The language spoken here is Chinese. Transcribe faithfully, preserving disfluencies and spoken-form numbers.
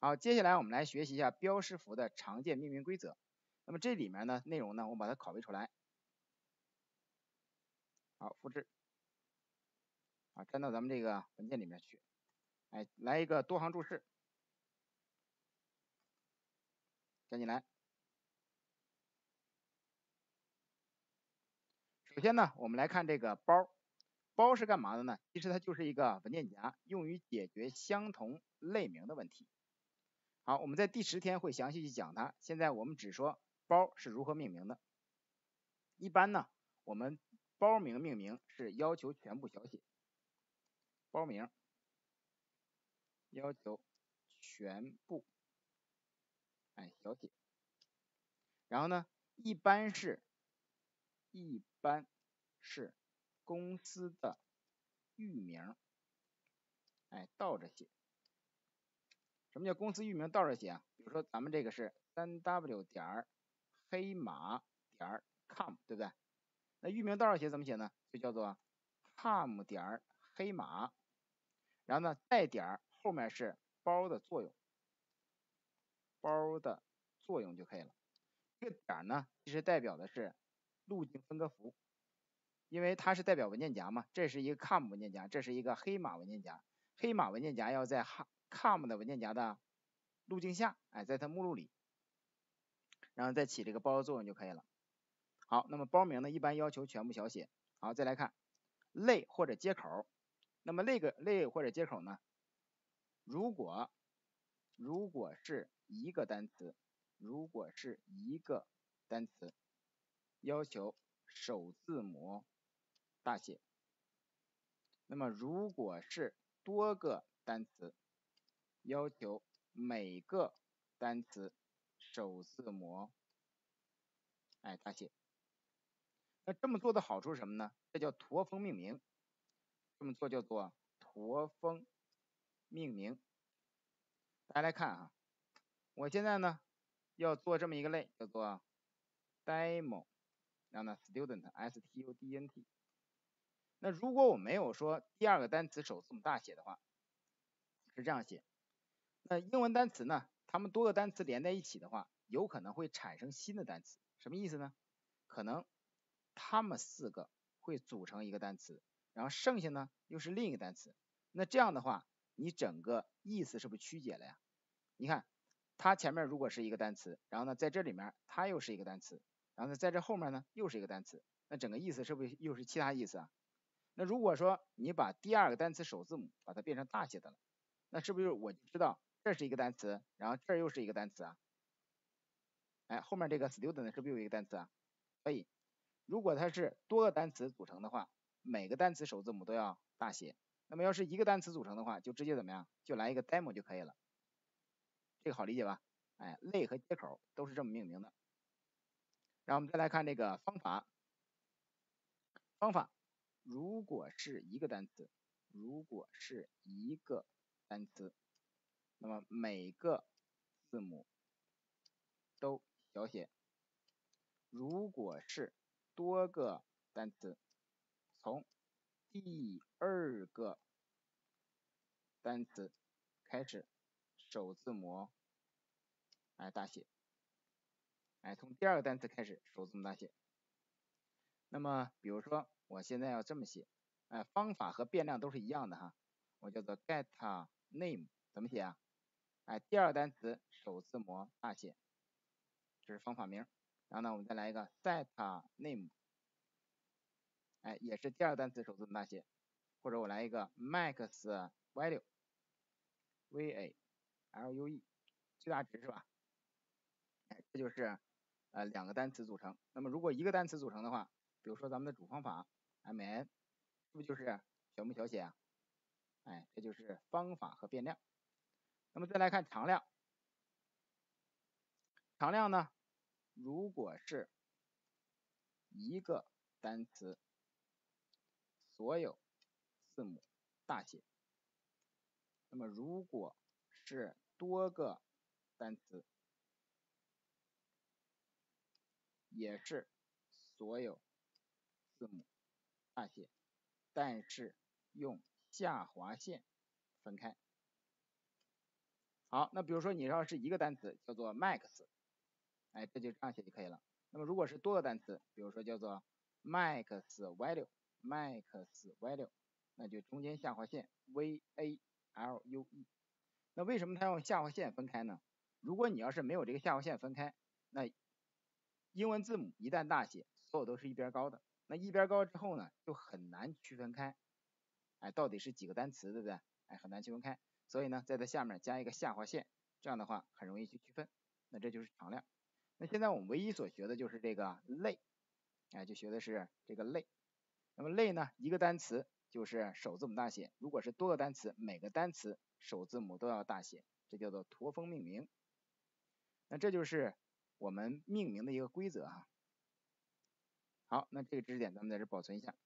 好，接下来我们来学习一下标识符的常见命名规则。那么这里面呢内容呢，我把它拷贝出来。好，复制，啊，粘到咱们这个文件里面去。哎，来一个多行注释，粘进来。首先呢，我们来看这个包，包是干嘛的呢？其实它就是一个文件夹，用于解决相同类名的问题。好，我们在第十天会详细去讲它。现在我们只说包是如何命名的。一般呢，我们包名命名是要求全部小写，包名要求全部哎小写，然后呢，一般是一般是公司的域名，哎倒着写。什么叫公司域名倒着写啊？比如说咱们这个是三 w 点黑马点 com， 对不对？那域名倒着写怎么写呢？就叫做 com 点黑马，然后呢带点后面是包的作用，包的作用就可以了。这个点呢，其实代表的是路径分割符，因为它是代表文件夹嘛，这是一个 com 文件夹，这是一个黑马文件夹，黑马文件夹要在 com 的文件夹的路径下，哎，在它目录里，然后再起这个包的作用就可以了。好，那么包名呢，一般要求全部小写。好，再来看类或者接口，那么那个类或者接口呢，如果如果是一个单词，如果是一个单词，要求首字母大写。那么如果是多个单词，要求每个单词首字母哎大写。那这么做的好处是什么呢？这叫驼峰命名。这么做叫做驼峰命名。大家来看啊，我现在呢要做这么一个类，叫做 demo， 然后呢 student s t u d n t。那如果我没有说第二个单词首字母大写的话，是这样写。那英文单词呢，它们多个单词连在一起的话，有可能会产生新的单词。什么意思呢？可能它们四个会组成一个单词，然后剩下呢又是另一个单词。那这样的话，你整个意思是不是曲解了呀？你看，它前面如果是一个单词，然后呢在这里面它又是一个单词，然后呢在这后面呢又是一个单词，那整个意思是不是又是其他意思啊？那如果说你把第二个单词首字母把它变成大写的了，那是不是我就知道这是一个单词，然后这又是一个单词啊？哎，后面这个 student 是不是又一个单词啊？所以如果它是多个单词组成的话，每个单词首字母都要大写。那么要是一个单词组成的话，就直接怎么样？就来一个 demo 就可以了。这个好理解吧？哎，类和接口都是这么命名的。然后我们再来看这个方法。方法，如果是一个单词，如果是一个单词，那么每个字母都小写。如果是多个单词，从第二个单词开始首字母哎大写，哎从第二个单词开始首字母大写。那么比如说我现在要这么写，哎方法和变量都是一样的哈，我叫做 get name， 怎么写啊？哎第二个单词首字母大写，这是方法名。然后呢我们再来一个 set name， 哎也是第二个单词首字母大写。或者我来一个 max value v a l u e 最大值是吧？哎，这就是呃两个单词组成。那么如果一个单词组成的话，比如说咱们的主方法 mn， 是不是就是全部小写啊？哎，这就是方法和变量。那么再来看常量，常量呢，如果是一个单词所有字母大写，那么如果是多个单词，也是所有字母大写，但是用下划线分开。 好，那比如说你要是一个单词叫做 max， 哎，这就这样写就可以了。那么如果是多个单词，比如说叫做 max value，max value， 那就中间下划线 v a l u e。那为什么它用下划线分开呢？如果你要是没有这个下划线分开，那英文字母一旦大写，所有都是一边高的，那一边高之后呢，就很难区分开，哎，到底是几个单词，对不对？哎，很难区分开。所以呢，在它下面加一个下划线，这样的话很容易去区分。那这就是常量。那现在我们唯一所学的就是这个类，哎，就学的是这个类。那么类呢，一个单词就是首字母大写，如果是多个单词，每个单词首字母都要大写，这叫做驼峰命名。那这就是我们命名的一个规则哈。好，那这个知识点咱们在这保存一下。